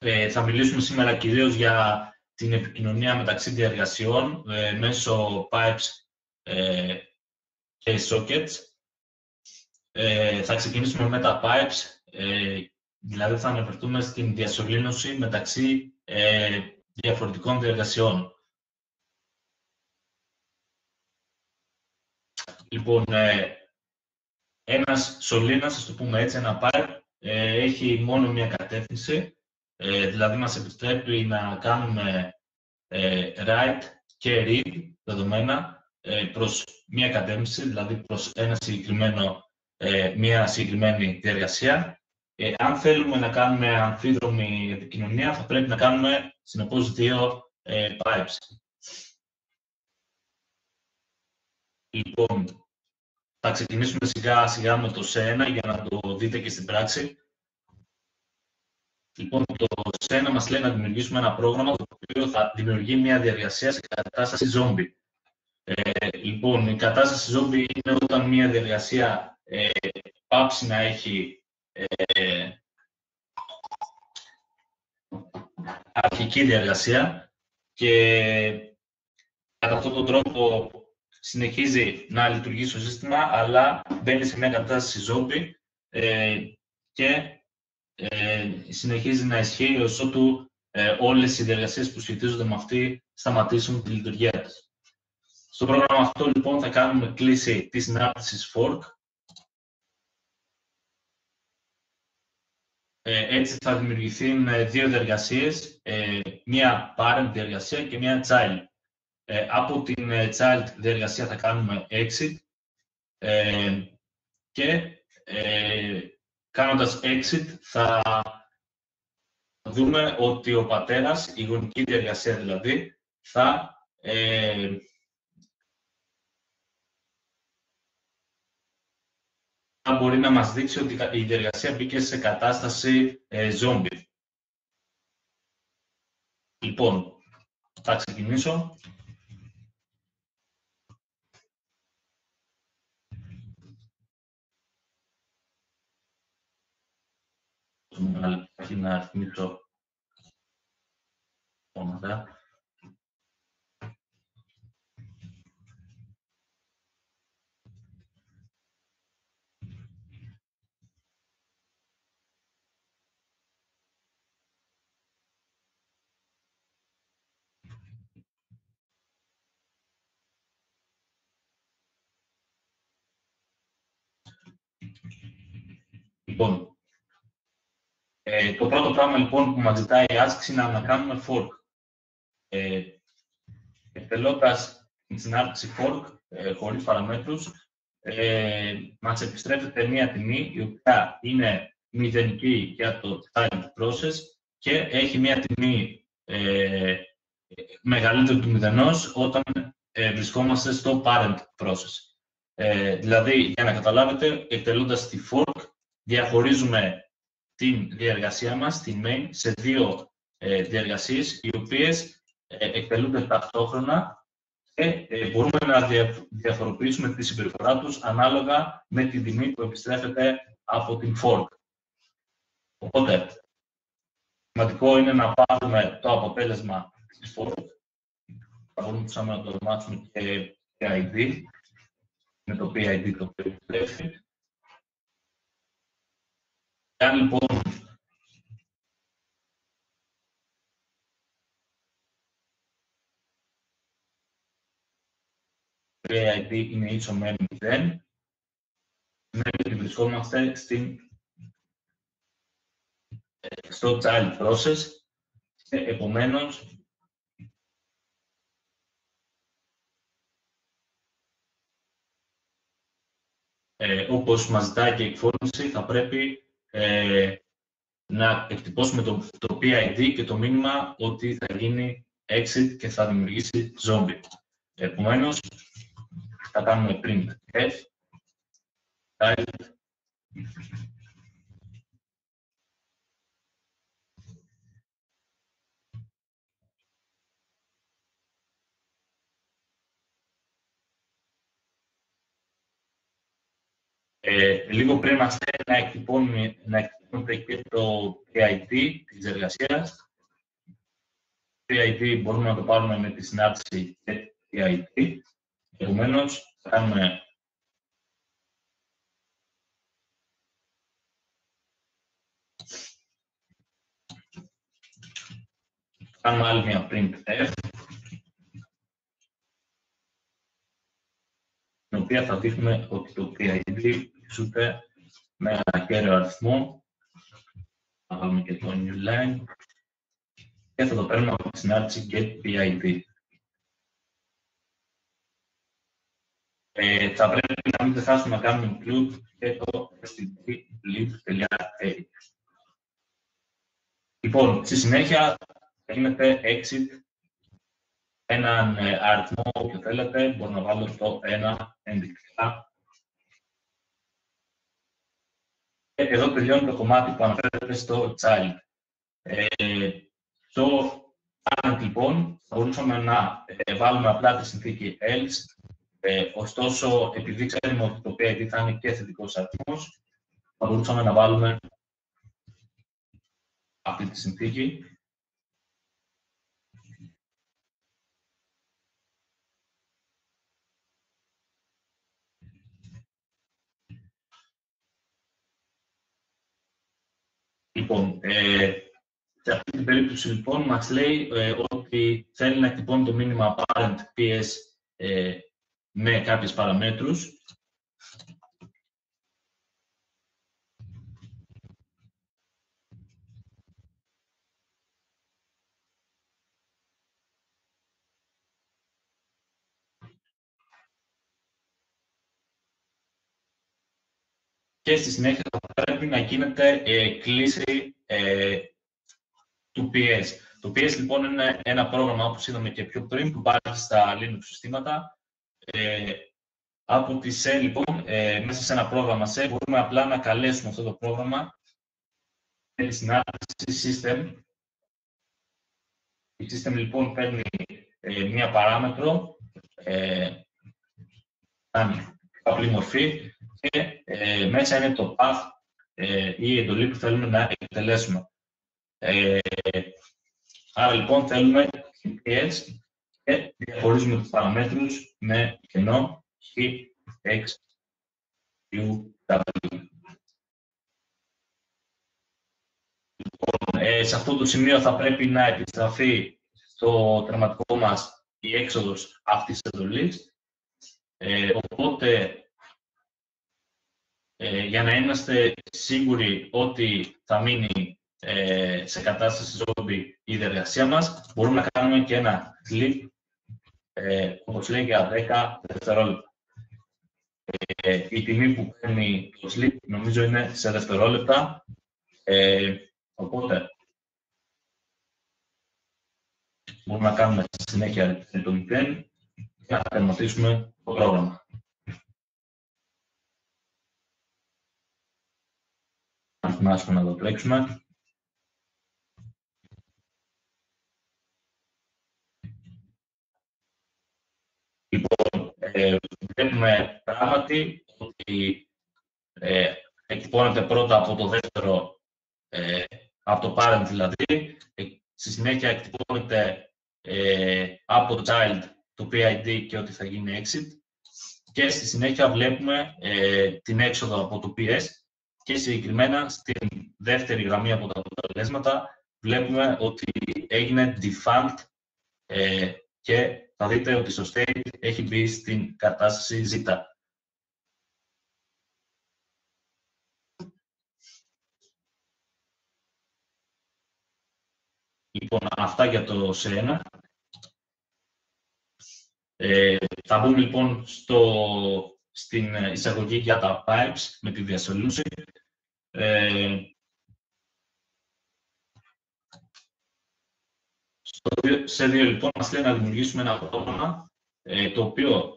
Θα μιλήσουμε σήμερα κυρίως για την επικοινωνία μεταξύ διεργασιών μέσω pipes και sockets. Θα ξεκινήσουμε με τα pipes, δηλαδή θα αναφερθούμε στην διασωλήνωση μεταξύ διαφορετικών διεργασιών. Λοιπόν, ένας σωλήνας, ας το πούμε έτσι, ένα pipe, έχει μόνο μία κατεύθυνση, δηλαδή μας επιτρέπει να κάνουμε write και read δεδομένα προς μία κατεύθυνση, δηλαδή προς μία συγκεκριμένη διεργασία. Αν θέλουμε να κάνουμε αμφίδρομη επικοινωνία, θα πρέπει να κάνουμε συνεπώς δύο pipes. Λοιπόν, θα ξεκινήσουμε σιγά σιγά με το C1 για να το δείτε και στην πράξη. Λοιπόν, το C1 μας λέει να δημιουργήσουμε ένα πρόγραμμα το οποίο θα δημιουργεί μια διεργασία σε κατάσταση zombie. Λοιπόν, η κατάσταση zombie είναι όταν μια διεργασία πάψει να έχει αρχική διεργασία και κατά αυτόν τον τρόπο συνεχίζει να λειτουργεί στο σύστημα, αλλά μπαίνει σε μια κατάσταση zombie και συνεχίζει να ισχύει ως ότου όλες οι διεργασίες που σχετίζονται με αυτή σταματήσουν τη λειτουργία της. Στο πρόγραμμα αυτό, λοιπόν, θα κάνουμε κλίση της συνάρτησης fork. Έτσι θα δημιουργηθούν δύο διεργασίες, μία parent διεργασία και μία child. Από την child διεργασία θα κάνουμε exit και κάνοντας exit θα δούμε ότι ο πατέρας, η γονική διεργασία δηλαδή, θα μπορεί να μας δείξει ότι η διεργασία μπήκε σε κατάσταση zombie. Λοιπόν, θα ξεκινήσω. Να αριθμίσω ονόματα. Λοιπόν, το πρώτο πράγμα λοιπόν που μας ζητάει η άσκηση είναι να κάνουμε fork. Εκτελώντας την συνάρτηση fork χωρίς παραμέτρους, μας επιστρέφεται μία τιμή η οποία είναι μηδενική για το child process και έχει μία τιμή μεγαλύτερη του μηδενός όταν βρισκόμαστε στο parent process. Δηλαδή, για να καταλάβετε, εκτελώντας τη fork, διαχωρίζουμε την διεργασία μας, την main, σε δύο διεργασίες, οι οποίες εκτελούνται ταυτόχρονα και μπορούμε να διαφοροποιήσουμε τη συμπεριφορά τους ανάλογα με την τιμή που επιστρέφεται από την fork. Οπότε, σημαντικό είναι να πάρουμε το αποτέλεσμα της fork. Θα μπορούμε να το ονομάσουμε και PID, με το PID το οποίο επιστρέφει. Αν λοιπόν το PID είναι ίσο με 0, σημαίνει ότι βρισκόμαστε στο child process και επομένως όπως μας ζητάει και η εκφόρμηση, θα πρέπει να εκτυπώσουμε το PID και το μήνυμα ότι θα γίνει exit και θα δημιουργήσει zombie. Επομένως, θα κάνουμε print f, child, Λίγο πριν μας λέει να εκτυπώνεται και το PID της εργασίας. PID μπορούμε να το πάρουμε με τη συνάρτηση και PID. Επομένως, θα κάνουμε άλλη μια print F, την οποία θα δείχνουμε ότι το PID ισούται με ένα κέριο αριθμό. Θα βάλουμε και το new line και θα το παίρνουμε από τη συνάρτηση get PID. Θα πρέπει να μην ξεχάσουμε να κάνουμε include και το std.lib.a. Λοιπόν, στη συνέχεια γίνεται exit έναν αριθμό όποιο θέλετε. Μπορώ να βάλω το 1 ενδεικτικά. Και εδώ τελειώνει το κομμάτι που αναφέρεται στο child. Στο parent, λοιπόν, θα μπορούσαμε να βάλουμε απλά τη συνθήκη else. Ωστόσο, επειδή ξέρουμε ότι το PID θα είναι και θετικός αριθμός, θα μπορούσαμε να βάλουμε αυτή τη συνθήκη. Λοιπόν, σε αυτή την περίπτωση, λοιπόν, μας λέει ότι θέλει να εκτυπώνει το μήνυμα parent PS με κάποιες παραμέτρους. Και στη συνέχεια θα πρέπει να γίνεται κλίση του PS. Το PS, λοιπόν, είναι ένα πρόγραμμα, όπως είδαμε και πιο πριν, που υπάρχει στα Linux συστήματα. Από τη C, λοιπόν, μέσα σε ένα πρόγραμμα C, μπορούμε απλά να καλέσουμε αυτό το πρόγραμμα με τη συνάρτηση system. Η system, λοιπόν, παίρνει μία παράμετρο, απλή μορφή, και μέσα είναι το path ή η εντολή που θέλουμε να εκτελέσουμε. Άρα, λοιπόν, θέλουμε PS και διαχωρίζουμε τις παραμέτρους με κενό X, U, W. Λοιπόν, σε αυτό το σημείο θα πρέπει να επιστραφεί στο τερματικό μας η έξοδος αυτής της εντολής. Οπότε, για να είμαστε σίγουροι ότι θα μείνει σε κατάσταση zombie η διεργασία μας, μπορούμε να κάνουμε και ένα sleep, όπως λέει, για 10 δευτερόλεπτα. Η τιμή που παίρνει το sleep νομίζω είναι σε δευτερόλεπτα, οπότε μπορούμε να κάνουμε στη συνέχεια το 0 και να τερματίσουμε το πρόγραμμα. Να θυμάσουμε να το τρέξουμε. Λοιπόν, βλέπουμε πράγματι ότι εκτυπώνεται πρώτα από το δεύτερο, από το parent δηλαδή, στη συνέχεια εκτυπώνεται από το child το PID και ότι θα γίνει exit, και στη συνέχεια βλέπουμε την έξοδο από το PS, και συγκεκριμένα στην δεύτερη γραμμή από τα αποτελέσματα βλέπουμε ότι έγινε defunct και θα δείτε ότι στο state έχει μπει στην κατάσταση Z. Λοιπόν, αυτά για το C1. Θα μπούμε, λοιπόν, στην εισαγωγή για τα pipes με τη διασωλήνωση. Στο C2, λοιπόν, μας λέει να δημιουργήσουμε ένα πρόγραμμα το οποίο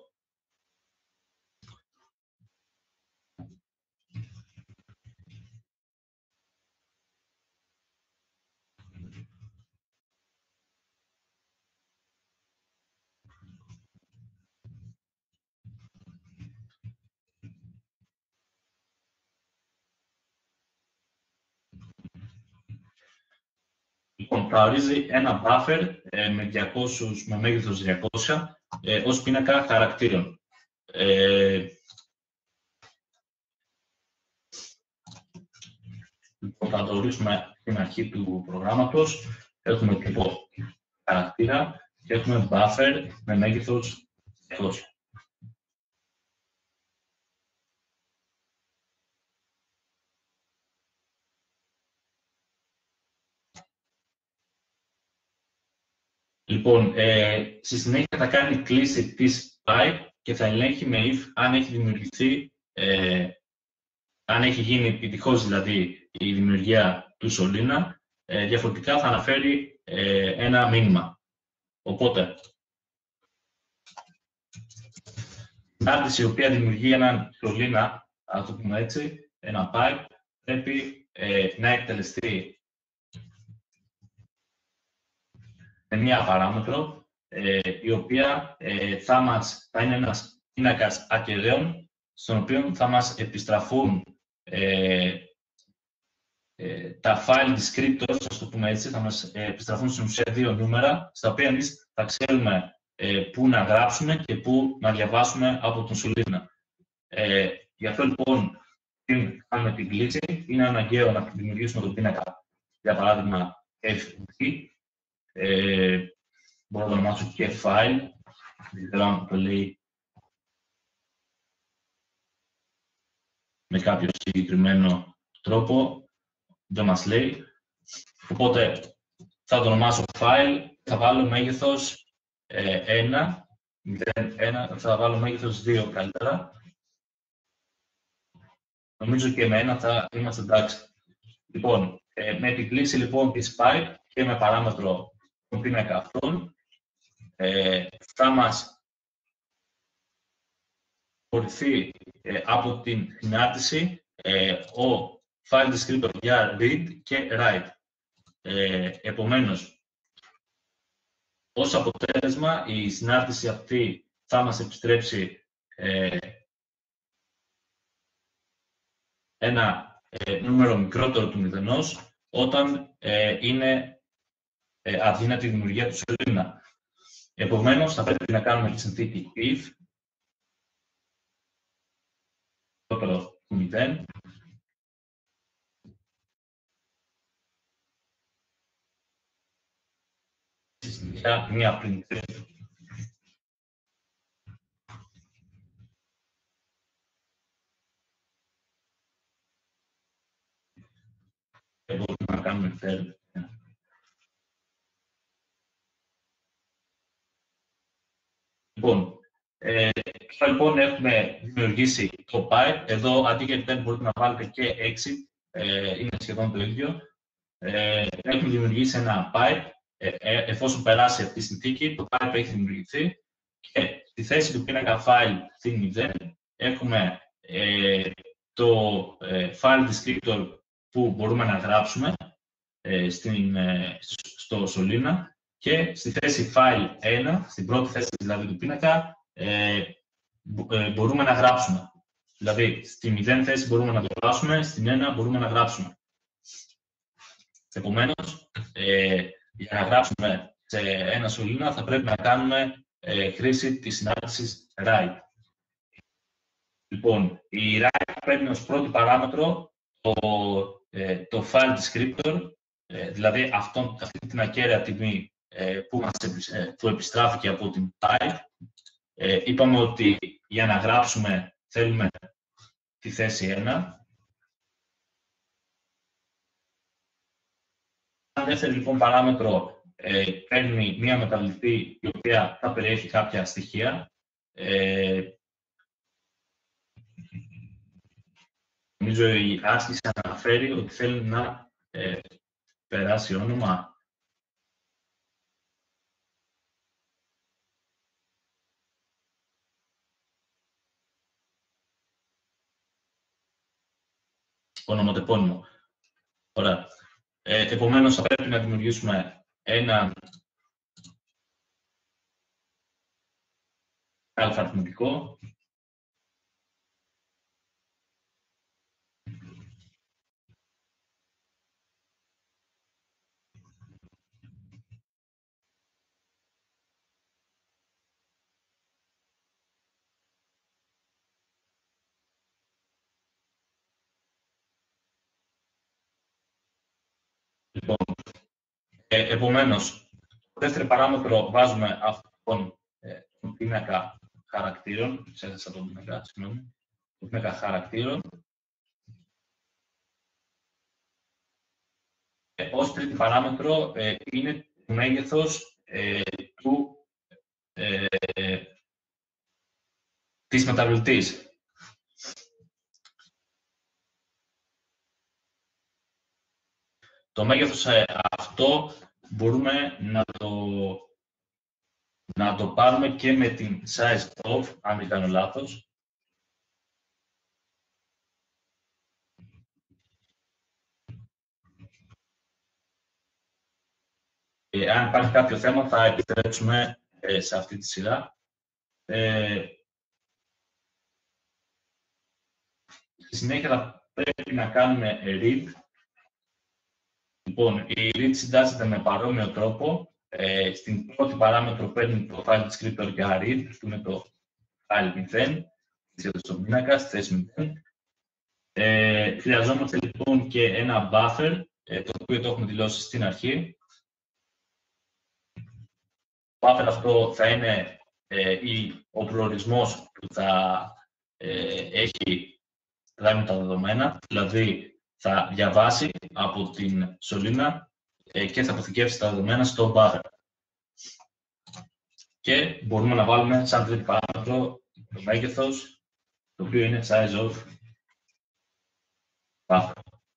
θα ορίζει ένα buffer με μέγεθος 200 ως πίνακα χαρακτήρων. Θα το ορίσουμε στην αρχή του προγράμματος. Έχουμε τύπο χαρακτήρα και έχουμε buffer με μέγεθος 200. Λοιπόν, στη συνέχεια θα κάνει κλίση της pipe και θα ελέγχει με if αν έχει δημιουργηθεί, αν έχει γίνει επιτυχώς δηλαδή η δημιουργία του σωλήνα, διαφορετικά θα αναφέρει ένα μήνυμα. Οπότε, η άντληση η οποία δημιουργεί έναν σωλήνα, ας το πούμε έτσι, ένα pipe, πρέπει να εκτελεστεί με μία παράμετρο, η οποία θα είναι ένας πίνακας ακεραίων, στον οποίο θα μας επιστραφούν τα file descriptors, ας το πούμε έτσι, θα μας επιστραφούν στην ουσία 2 νούμερα, στα οποία εμείς θα ξέρουμε πού να γράψουμε και πού να διαβάσουμε από τον σωλήνα. Γι' αυτό λοιπόν, πριν κάνουμε την κλίση, είναι αναγκαίο να δημιουργήσουμε τον πίνακα, για παράδειγμα, FD, μπορώ να το ονομάσω και file, δεν ξέρω αν το λέει με κάποιο συγκεκριμένο τρόπο, δεν μας λέει. Οπότε θα το ονομάσω file, θα βάλω μέγεθος 1, 0, θα βάλω μέγεθος 2 καλύτερα. Νομίζω και με 1 θα είμαστε εντάξει. Λοιπόν, με την κλίση λοιπόν της pipe και με παράμετρο τον πίνακα αυτών, θα μας φορηθεί από την συνάρτηση ο file descriptor για read και write. Επομένως, ως αποτέλεσμα, η συνάρτηση αυτή θα μας επιστρέψει ένα νούμερο μικρότερο του μηδενός, όταν είναι αδύνατη η δημιουργία του σωλήνα. Επομένως, θα πρέπει να κάνουμε τη συνθήκη if, μικρότερο του 0, για μία print. Μπορούμε να κάνουμε third. Λοιπόν, λοιπόν έχουμε δημιουργήσει το pipe. Εδώ αντί για 5 μπορείτε να βάλετε και 6. Είναι σχεδόν το ίδιο. Έχουμε δημιουργήσει ένα pipe. Εφόσον περάσει αυτή τη συνθήκη, το pipe έχει δημιουργηθεί. Και στη θέση του πίνακα file στην 0 έχουμε το file descriptor που μπορούμε να γράψουμε στο σωλήνα. Και στη θέση file 1, στην πρώτη θέση δηλαδή του πίνακα, μπορούμε να γράψουμε. Δηλαδή, στη 0 θέση μπορούμε να το γράψουμε, στην 1 μπορούμε να γράψουμε. Επομένως, για να γράψουμε σε ένα σωλήνα θα πρέπει να κάνουμε χρήση της συνάρτησης write. Λοιπόν, η write παίρνει ως πρώτη παράμετρο το file descriptor, δηλαδή αυτή την ακέραια τιμή που επιστράφηκε από την pipe. Είπαμε ότι για να γράψουμε θέλουμε τη θέση 1. Αν δεύτερη λοιπόν παράμετρο παίρνει μία μεταβλητή η οποία θα περιέχει κάποια στοιχεία. Νομίζω η άσκηση αναφέρει ότι θέλει να περάσει όνομα. Ονοματεπώνυμο. Ωραία. Επομένως, θα πρέπει να δημιουργήσουμε ένα αλφαριθμητικό. Λοιπόν, επομένως, δεύτερη παράμετρο βάζουμε αυτόν τον πίνακα χαρακτήρων. Ξέχασα τον πίνακα, συγγνώμη. Τον πίνακα χαρακτήρων. Ως τρίτη παράμετρο είναι το μέγεθος της μεταβλητής. Το μέγεθος αυτό μπορούμε να το πάρουμε και με την size of, αν δεν κάνω λάθος. Αν υπάρχει κάποιο θέμα, θα επιστρέψουμε σε αυτή τη σειρά. Στη συνέχεια θα πρέπει να κάνουμε read. Λοιπόν, η read συντάσσεται με παρόμοιο τρόπο. Στην πρώτη παράμετρο παίρνει το file descriptor για read, που είναι το file 0, στον πίνακα, στη θέση 0. Χρειαζόμαστε λοιπόν και ένα buffer, το οποίο το έχουμε δηλώσει στην αρχή. Το buffer αυτό θα είναι ο προορισμός που θα έχει τα δεδομένα, δηλαδή θα διαβάσει από την σωλήνα και θα αποθηκεύσει τα δεδομένα στο buffer. Και μπορούμε να βάλουμε σαν τρίτη παράμετρο το μέγεθος, το οποίο είναι size of buffer.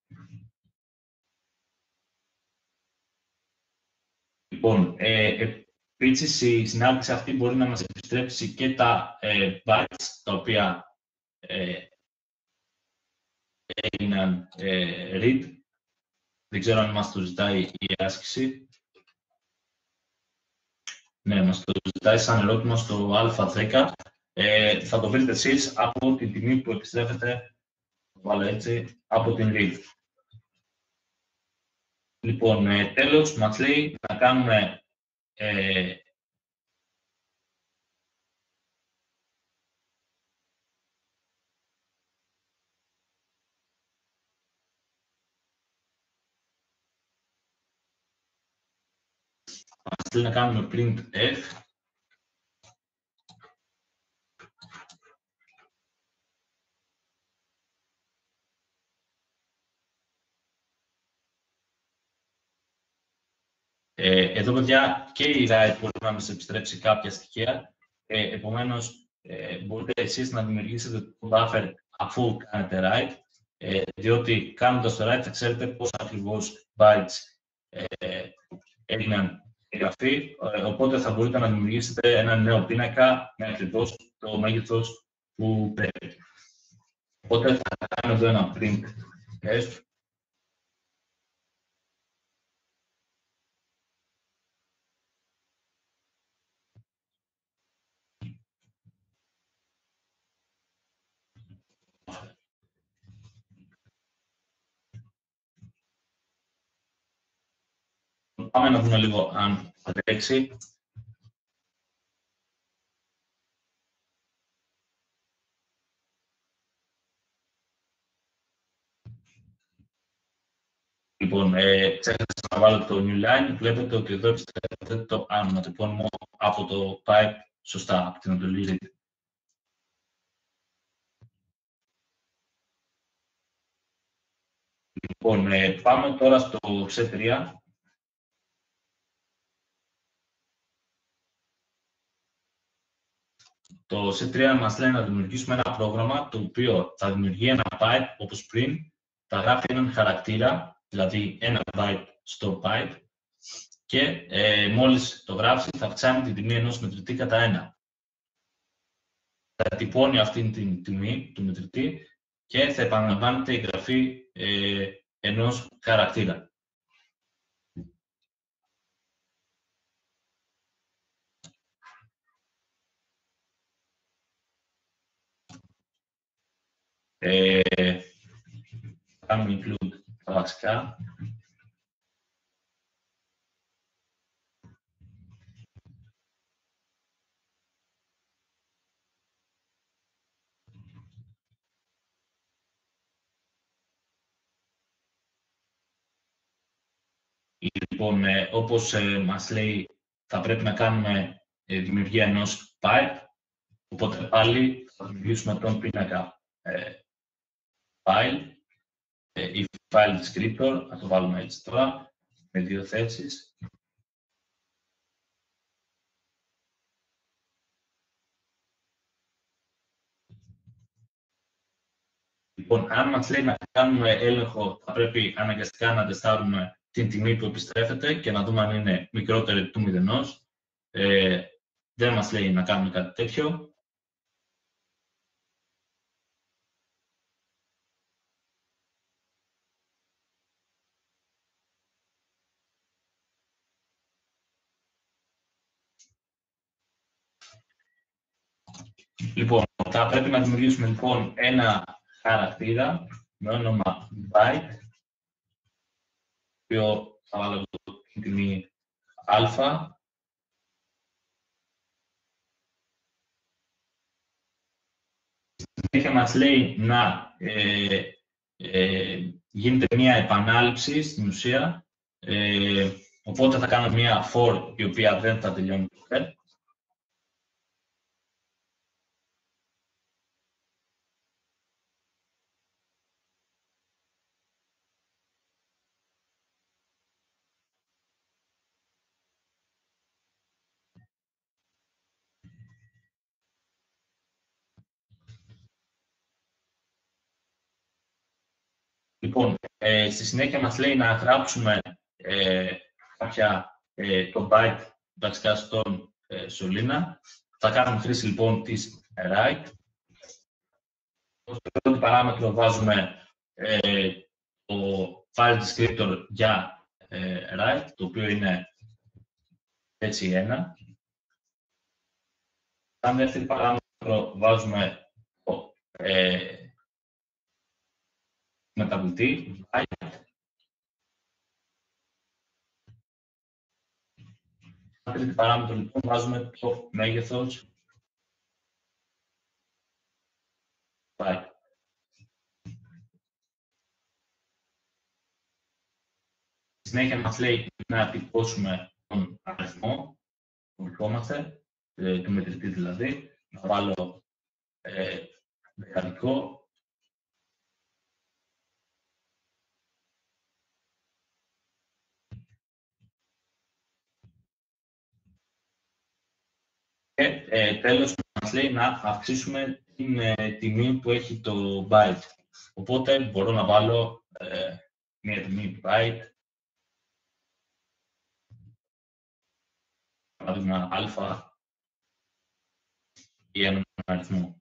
Λοιπόν, επίσης η συνάρτηση αυτή μπορεί να μας επιστρέψει και τα bytes, τα οποία έγιναν read. Δεν ξέρω αν μας το ζητάει η άσκηση. Ναι, μας το ζητάει σαν ερώτημα στο α10. Θα το βρείτε εσείς από την τιμή που επιστρέφετε, από την read. Λοιπόν, τέλος, μας λέει να κάνουμε να κάνουμε printf. Εδώ, παιδιά, και η write μπορεί να μας επιστρέψει κάποια στοιχεία. Επομένως, μπορείτε εσείς να δημιουργήσετε το buffer αφού κάνετε write, διότι κάνοντας το write θα ξέρετε πώς ακριβώς bytes έγιναν εγγραφή, οπότε θα μπορείτε να δημιουργήσετε ένα νέο πίνακα με ακριβώς το μέγεθος που πρέπει. Οπότε θα κάνω εδώ ένα printf. Πάμε να δούμε λίγο αν θα τρέξει. Λοιπόν, ξέχασα να βάλω το new line. Βλέπετε ότι εδώ επιστρέφεται το ονοματεπώνυμο από το pipe σωστά, από την εντολή read. Λοιπόν, πάμε τώρα στο C3. Το C3 μας λέει να δημιουργήσουμε ένα πρόγραμμα το οποίο θα δημιουργεί ένα pipe όπως πριν, θα γράφει έναν χαρακτήρα, δηλαδή ένα byte στο pipe και μόλις το γράψει θα αυξάνει την τιμή ενός μετρητή κατά 1. Θα τυπώνει αυτή την τιμή του μετρητή και θα επαναλαμβάνεται η γραφή ενός χαρακτήρα. Κάνουμε include τα βασικά. Λοιπόν, όπως μας λέει, θα πρέπει να κάνουμε δημιουργία ενός pipe, οπότε πάλι θα δημιουργήσουμε τον πίνακα file, η file descriptor, θα το βάλουμε έτσι τώρα, με 2 θέσεις. Λοιπόν, αν μας λέει να κάνουμε έλεγχο, θα πρέπει αναγκαστικά να τεστάρουμε την τιμή που επιστρέφεται και να δούμε αν είναι μικρότερη του μηδενός. Δεν μας λέει να κάνουμε κάτι τέτοιο. Λοιπόν, θα πρέπει να δημιουργήσουμε λοιπόν ένα χαρακτήρα με όνομα byte, το οποίο θα βάλω την τιμή α. Συνέχεια μας λέει να γίνεται μια επανάληψη στην ουσία, οπότε θα κάνουμε μια for η οποία δεν θα τελειώνει ποτέ. Λοιπόν, στη συνέχεια μας λέει να γράψουμε το byte βασικά στον σωλήνα. Θα κάνουμε χρήση λοιπόν της write. Ως πρώτη παράμετρο βάζουμε το file descriptor για write, το οποίο είναι έτσι 1. Σαν δεύτερη παράμετρο βάζουμε το μεταβλητή, byte. Σαν τρίτη παράμετρο λοιπόν βάζουμε το μέγεθος byte. Στη συνέχεια μας λέει να τυπώσουμε τον αριθμό που βρισκόμαστε, του μετρητή δηλαδή. Να βάλω δεκαδικό. Και τέλος μας λέει να αυξήσουμε την τιμή που έχει το byte. Οπότε μπορώ να βάλω μια τιμή byte, παράδειγμα α ή έναν αριθμό.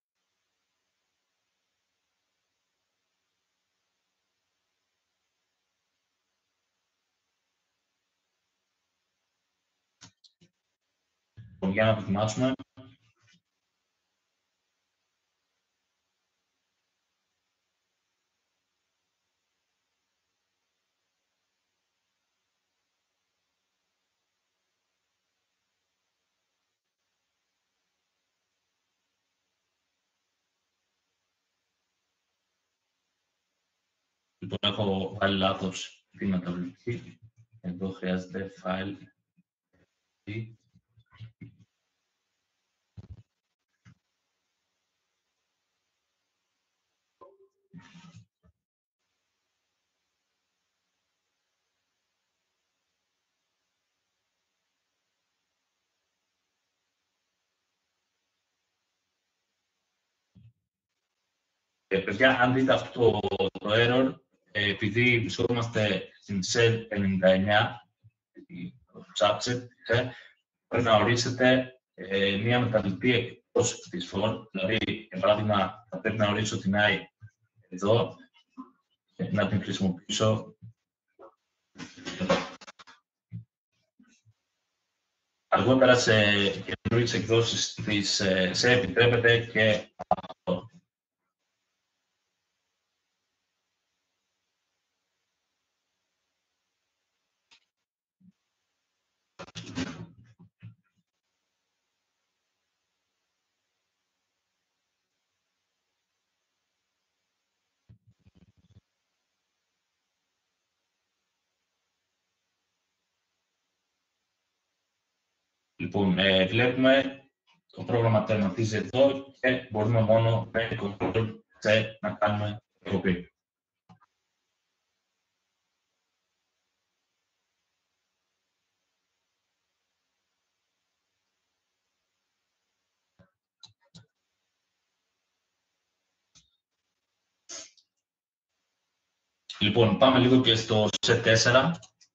Για να δοκιμάσουμε. Λοιπόν, έχω βάλει λάθος τη μεταβλητή. Εδώ χρειάζεται file. Παιδιά, αν δείτε αυτό το error, επειδή βρισκόμαστε στην cell 99, το subset, πρέπει να ορίσετε μία μεταβλητή εκτός της for. Δηλαδή, για παράδειγμα, θα πρέπει να ορίσω την i εδώ, να την χρησιμοποιήσω αργότερα σε καινούργιες εκδόσεις της σε επιτρέπεται και αυτό. Λοιπόν, βλέπουμε το πρόγραμμα τερματίζει εδώ και μπορούμε μόνο με Ctrl+C να κάνουμε κοπή. Λοιπόν, πάμε λίγο και στο C4.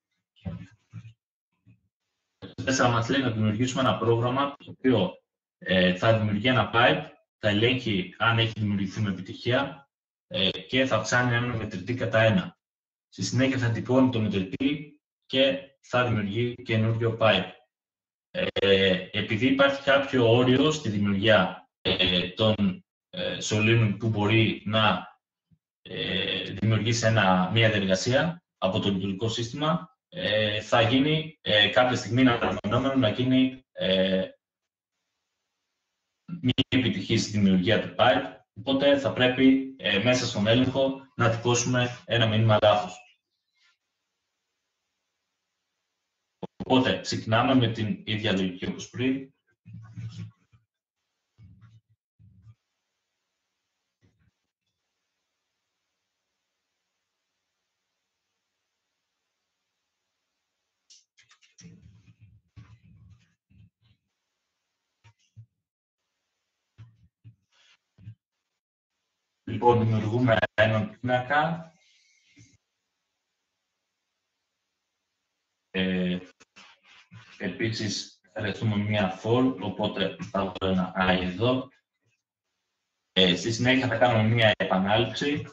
Στο C4 μας λέει να δημιουργήσουμε ένα πρόγραμμα το οποίο θα δημιουργεί ένα pipe, θα ελέγχει αν έχει δημιουργηθεί με επιτυχία και θα αυξάνει έναν μετρητή κατά 1. Στη συνέχεια θα τυπώνει το μετρητή και θα δημιουργεί καινούριο pipe. Επειδή υπάρχει κάποιο όριο στη δημιουργία των σωλήνων που μπορεί να δημιουργήσει μια διαδικασία από το λειτουργικό σύστημα, θα γίνει κάποια στιγμή να γίνει μη επιτυχής δημιουργία του pipe, οπότε θα πρέπει μέσα στον έλεγχο να τυπώσουμε ένα μήνυμα λάθος. Οπότε ξεκινάμε με την ίδια λογική όπως πριν. Λοιπόν, δημιουργούμε έναν πίνακα. Επίσης, χρειαστούμε μία for, οπότε θα βάλω ένα i εδώ. Στη συνέχεια θα κάνουμε μία επανάληψη.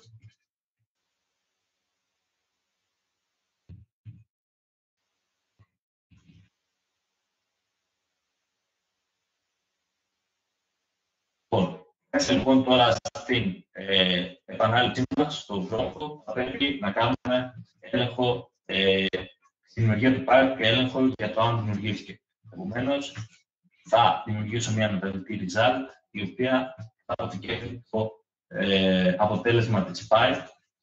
Μέσα λοιπόν τώρα στην επανάληψή μας, στο βρόχο, θα πρέπει να κάνουμε έλεγχο στη δημιουργία του pipe και έλεγχο για το αν δημιουργήθηκε. Επομένως, θα δημιουργήσω μια μεταδοτική result, η οποία θα αποθηκεύει το αποτέλεσμα της pipe.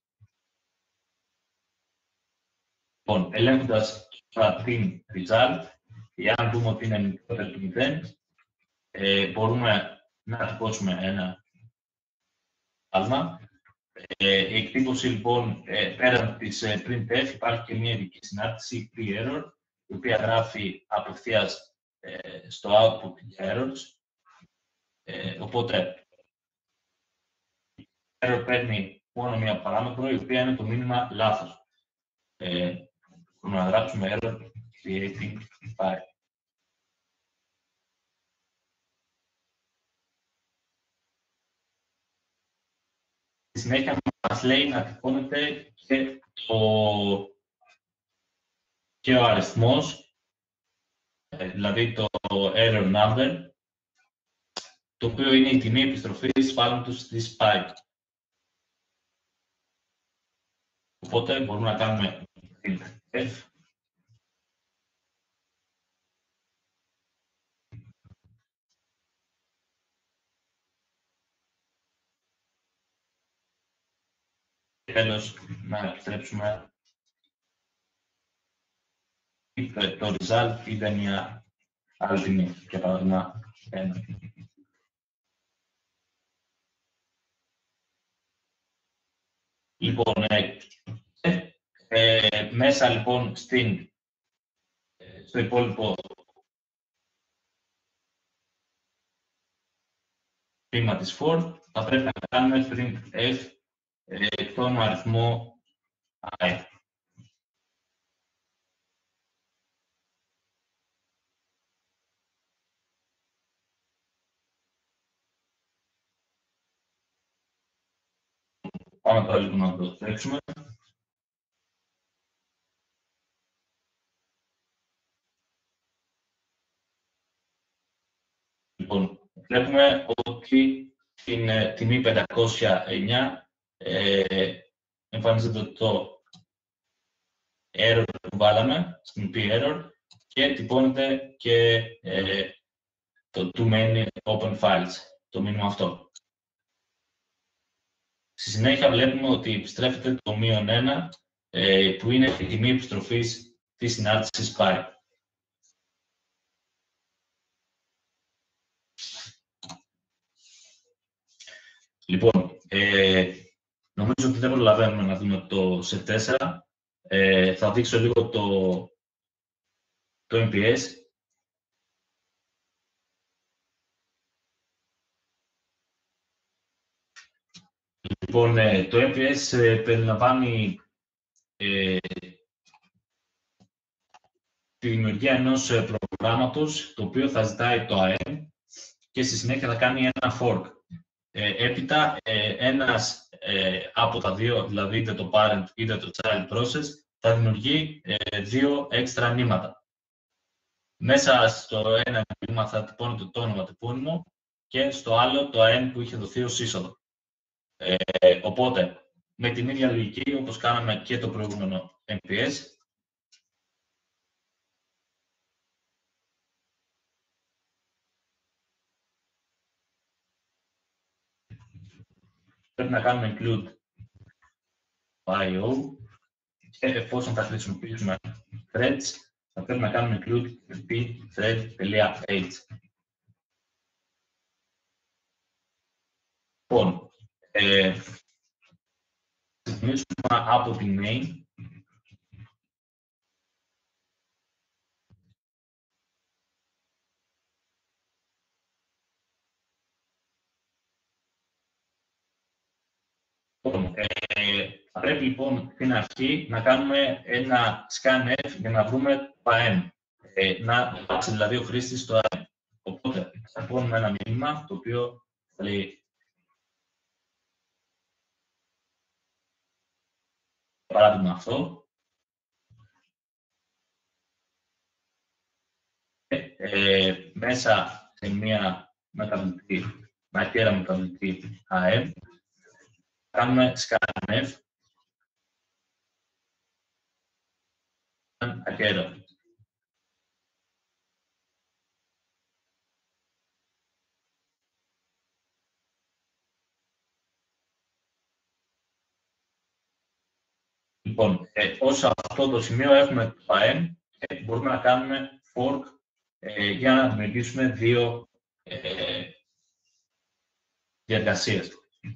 Λοιπόν, ελέγχοντας την result, εάν δούμε ότι είναι μικρότερο του 0, μπορούμε να τυπώσουμε ένα άλμα. Η εκτύπωση λοιπόν πέραν της printf υπάρχει και μια ειδική συνάρτηση pre-error, η οποία γράφει απευθείας στο output για errors. Οπότε η error παίρνει μόνο μια παράμετρο, η οποία είναι το μήνυμα λάθος. Μπορούμε να γράψουμε error creating pipe. Στη συνέχεια μας λέει να τυπώνεται και ο αριθμός, δηλαδή το error number, το οποίο είναι η τιμή επιστροφής σφάλματος της pipe. Οπότε μπορούμε να κάνουμε F. Τέλος, να επιστρέψουμε το result είδε μια άλλη τιμή, για παράδειγμα 1. Λοιπόν, μέσα λοιπόν στο υπόλοιπο τμήμα της for θα πρέπει να κάνουμε printf τον αριθμό i. Πάμε τώρα λίγο να το τρέξουμε. Λοιπόν, βλέπουμε ότι την τιμή 509 εμφανίζεται το error που βάλαμε στην p-error και τυπώνεται και το too many open files, το μήνυμα αυτό. Στη συνέχεια βλέπουμε ότι επιστρέφεται το -1, που είναι η τιμή επιστροφής της συνάρτησης pipe. Λοιπόν, νομίζω ότι δεν προλαβαίνουμε να δούμε το C4. Θα δείξω λίγο το MPS. Λοιπόν, το MPS περιλαμβάνει τη δημιουργία ενός προγράμματος, το οποίο θα ζητάει το AM και στη συνέχεια θα κάνει ένα fork. Έπειτα, ένας από τα δύο, δηλαδή είτε το parent είτε το child process, θα δημιουργεί δύο έξτρα νήματα. Μέσα στο ένα νήμα θα τυπώνεται το όνομα τυπώνυμο και στο άλλο το AM που είχε δοθεί ως είσοδο. Οπότε, με την ίδια λογική, όπως κάναμε και το προηγούμενο MPS, πρέπει να κάνουμε include IO και εφόσον θα χρησιμοποιήσουμε threads, θα πρέπει να κάνουμε include pthread.h. Λοιπόν, ξεκινήσουμε από την main. Θα πρέπει λοιπόν στην αρχή να κάνουμε ένα scanf για να βρούμε το AM. Να βάζει δηλαδή ο χρήστης το AM. Οπότε θα πούμε ένα μήνυμα το οποίο θα λέει παράδειγμα αυτό. Μέσα σε μια μεταβλητή, μακέρα μεταβλητή AM, κάνουμε scanf ακέραιο. Λοιπόν, ως αυτό το σημείο έχουμε το AM, μπορούμε να κάνουμε fork για να δημιουργήσουμε δύο διεργασίες.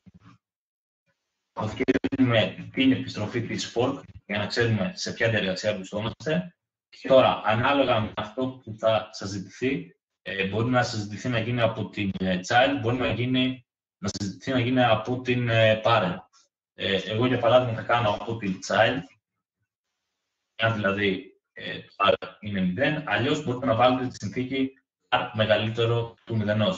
Αυξήσουμε την επιστροφή της fork για να ξέρουμε σε ποια διεργασία βρισκόμαστε. Και τώρα, ανάλογα με αυτό που θα σας ζητηθεί, μπορεί να σας ζητηθεί να γίνει από την child, μπορεί να σας ζητηθεί να γίνει από την parent. Εγώ, για παράδειγμα, θα κάνω από την child, αν δηλαδή R είναι 0, αλλιώς μπορείτε να βάλετε τη συνθήκη R μεγαλύτερο του 0.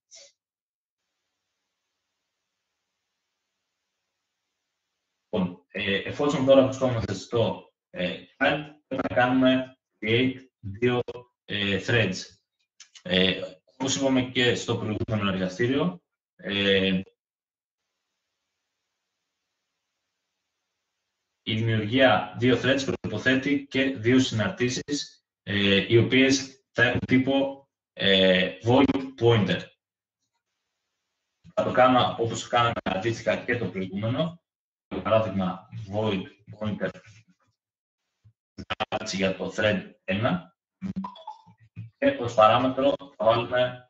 Λοιπόν, εφόσον τώρα βρισκόμαστε στο child, πρέπει να κάνουμε create δύο threads. Όπως είπαμε και στο προηγούμενο εργαστήριο, η δημιουργία δύο threads προϋποθέτει και δύο συναρτήσεις, οι οποίες θα έχουν τύπο void pointer. Θα το κάνω όπως το κάναμε αντίστοιχα και το προηγούμενο. Για παράδειγμα, void pointer για το thread 1 και ως παράμετρο θα βάλουμε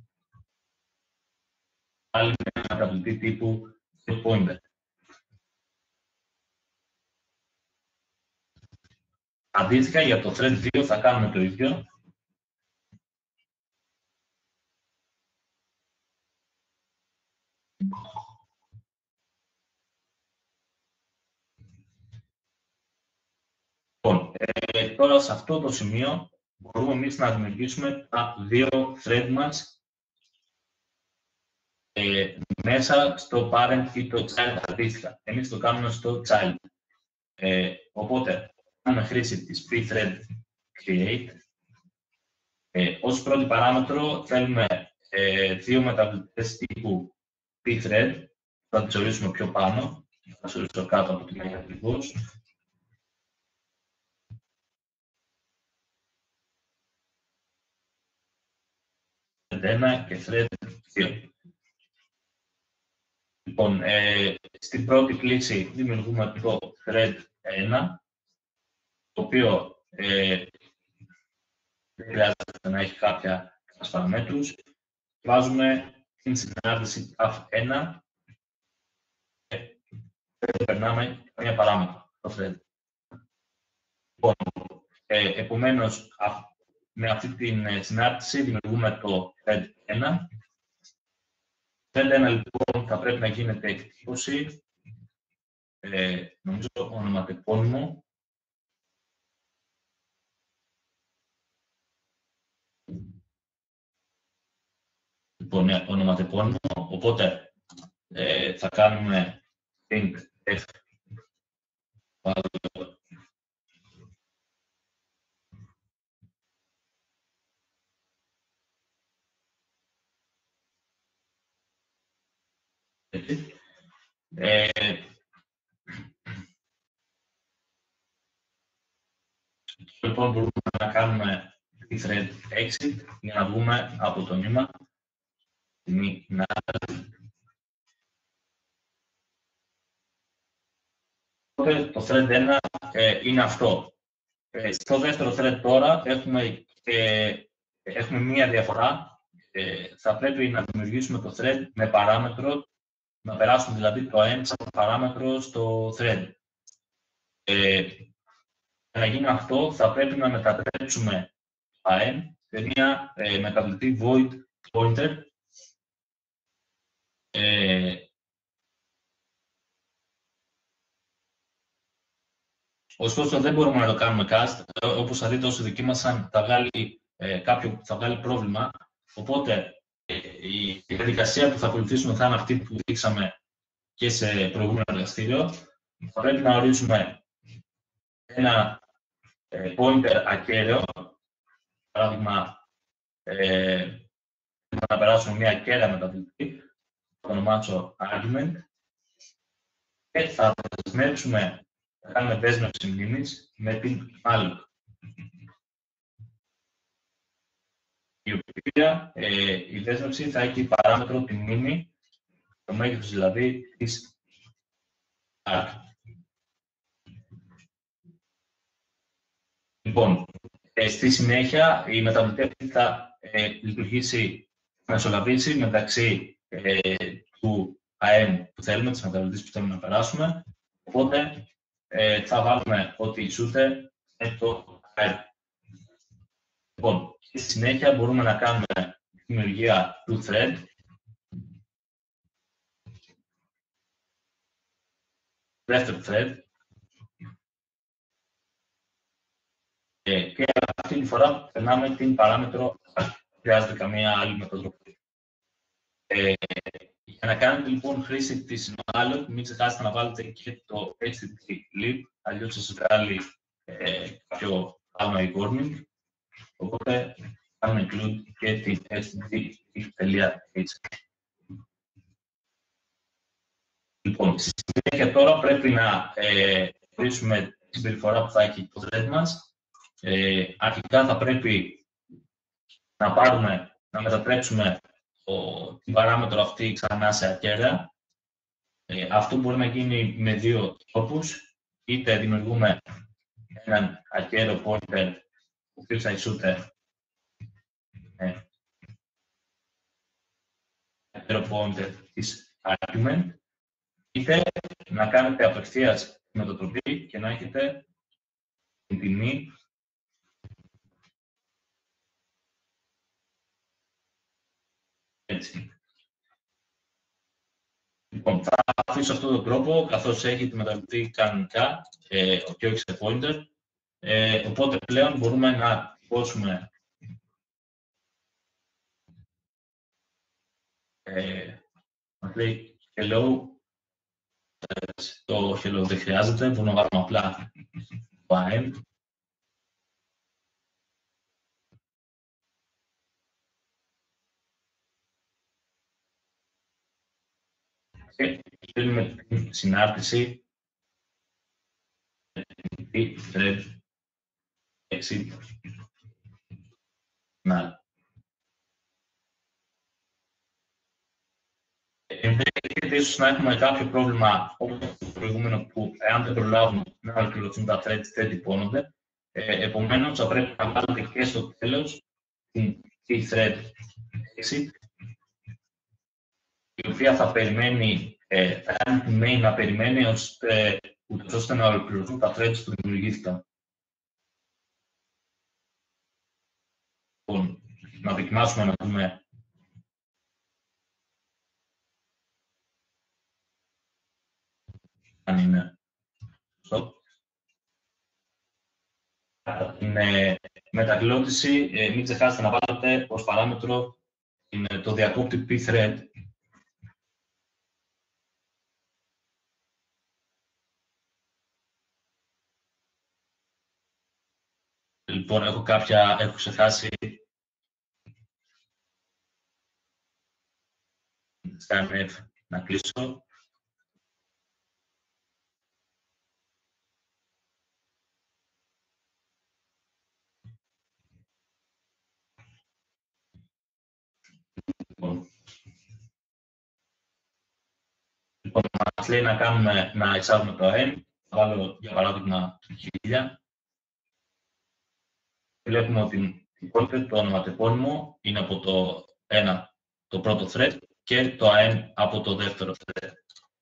άλλη μια μεταβλητή τύπου pointer. Αντίστοιχα, για το thread 2 θα κάνουμε το ίδιο. Λοιπόν, τώρα σε αυτό το σημείο μπορούμε εμείς να δημιουργήσουμε τα δύο thread μας μέσα στο parent ή το child αντίστοιχα. Εμείς το κάνουμε στο child. Οπότε, κάνουμε χρήση της pthread create. Ως πρώτη παράμετρο θέλουμε δύο μεταβλητές τύπου pthread. Θα τις ορίσουμε πιο πάνω. Θα τις ορίσω κάτω από τη μέγα ακριβώς. Thread 1 και thread 2. Λοιπόν, στην πρώτη κλίση δημιουργούμε το thread 1, το οποίο δεν χρειάζεται να έχει κάποιους παραμέτρους. Βάζουμε την συνάρτηση CAF1 δεν περνάμε καμία παράμετρο στο thread. Λοιπόν, επομένως, με αυτή την συνάρτηση δημιουργούμε το thread 1. Thread 1 λοιπόν θα πρέπει να γίνεται εκτύπωση, νομίζω ονοματεπώνυμο. Λοιπόν, ονοματεπώνυμο, οπότε θα κάνουμε print f λοιπόν μπορούμε να κάνουμε thread exit για να βγούμε από το νήμα. Οπότε το thread 1 είναι αυτό. Στο δεύτερο thread τώρα έχουμε μία διαφορά. Θα πρέπει να δημιουργήσουμε το thread με παράμετρο, να περάσουμε δηλαδή το m σαν παράμετρο στο thread. Για να γίνει αυτό θα πρέπει να μετατρέψουμε το am σε μία μεταβλητή void pointer. Ωστόσο, δεν μπορούμε να το κάνουμε cast, όπως θα δείτε όσο δοκίμασαν θα βγάλει πρόβλημα. Οπότε, η διαδικασία που θα ακολουθήσουμε θα είναι αυτή που δείξαμε και σε προηγούμενο εργαστήριο. Θα πρέπει να ορίσουμε ένα pointer ακέραιο, παράδειγμα, να περάσουμε μια ακέραια μεταβλητή, θα το ονομάσω argument, και θα δεσμεύσουμε. Θα κάνουμε δέσμευση μνήμης με την malloc, η οποία η δέσμευση θα έχει παράμετρο τη μνήμη, το μέγεθος δηλαδή της arc. Λοιπόν, στη συνέχεια η μεταβλητή αυτή θα λειτουργήσει, θα μεσολαβήσει μεταξύ του AM που θέλουμε, της μεταβλητής που θέλουμε να περάσουμε, οπότε θα βάλουμε ό,τι ισούται με το AM. Λοιπόν, στη συνέχεια μπορούμε να κάνουμε δημιουργία του thread. Δεύτερο thread. Και αυτή τη φορά περνάμε την παράμετρο, δεν χρειάζεται καμία άλλη μετατροπή. Για να κάνετε λοιπόν χρήση της malloc, μην ξεχάσετε να βάλετε και το http-lib, αλλιώς θα σας βγάλει κάποιο άλλο warning. Οπότε κάνουμε include και την http.h. Λοιπόν, στη συνέχεια τώρα πρέπει να ορίσουμε τη συμπεριφορά που θα έχει το thread μας. Αρχικά θα πρέπει να μετατρέψουμε την παράμετρο αυτή ξανά σε ακέραια. Αυτό μπορεί να γίνει με δύο τρόπους. Είτε δημιουργούμε έναν ακέραιο pointer, ο οποίος θα ισούται ακέραιο pointer της argument, είτε να κάνετε απευθείας μετατροπή και να έχετε την τιμή έτσι. Λοιπόν, θα αφήσω αυτόν τον τρόπο, καθώς έχει τη μεταβλητή κανονικά και όχι σε pointer. Οπότε πλέον μπορούμε να τυπώσουμε μας λέει hello. Το hello δεν χρειάζεται, μπορούμε να βάλουμε απλά το AM. Και θέλουμε την συνάρτηση thread exit null. Ενδέχεται ίσως να έχουμε κάποιο πρόβλημα όπως το προηγούμενο που εάν δεν προλάβουν να ολοκληρωθούν τα threads δεν τυπώνονται. Επομένως θα πρέπει να βάλετε και στο τέλος την thread exit η οποία θα περιμένει, θα κάνει τη main να περιμένει ώστε να ολοκληρωθούν τα threads που δημιουργήθηκαν. Λοιπόν, να δοκιμάσουμε να δούμε αν είναι σωστό. Την μετακλώτηση, μην ξεχάσετε να βάλετε ως παράμετρο το διακόπτη pthread. Λοιπόν, έχω ξεχάσει scanf να κλείσω. Λοιπόν, μας λέει να εξάγουμε το AN. Θα βάλω για παράδειγμα 1000. Βλέπουμε ότι το όνομα τεπώνυμο είναι από το πρώτο thread και το AN από το δεύτερο thread.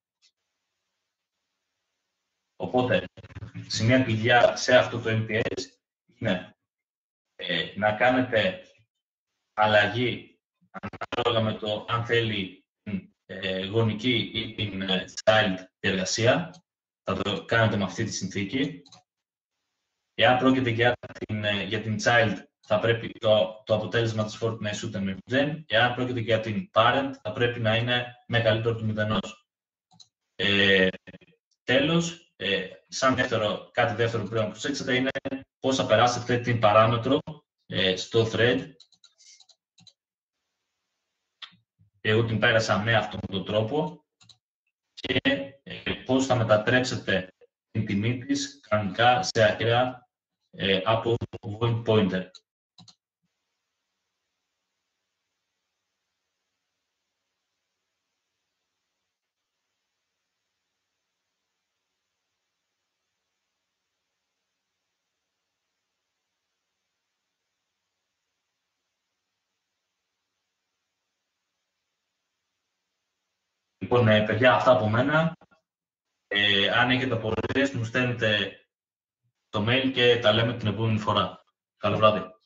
Οπότε, σημεία κλειδιά σε αυτό το NPS είναι να κάνετε αλλαγή ανάλογα με το αν θέλει γονική ή την child διεργασία. Θα το κάνετε με αυτή τη συνθήκη. Εάν πρόκειται για την child, θα πρέπει το αποτέλεσμα της fork να ισούται με 0. Εάν πρόκειται για την parent, θα πρέπει να είναι μεγαλύτερο του 0. Τέλος, κάτι δεύτερο που πρέπει να προσέξετε είναι πώς θα περάσετε την παράμετρο στο thread. Εγώ την πέρασα με αυτόν τον τρόπο και πώς θα μετατρέψετε την τιμή της κανονικά σε ακραία από void pointer. Λοιπόν, παιδιά, αυτά από μένα. Αν έχετε απορίες, μου στέλνετε το mail και τα λέμε την επόμενη φορά. Καλό βράδυ.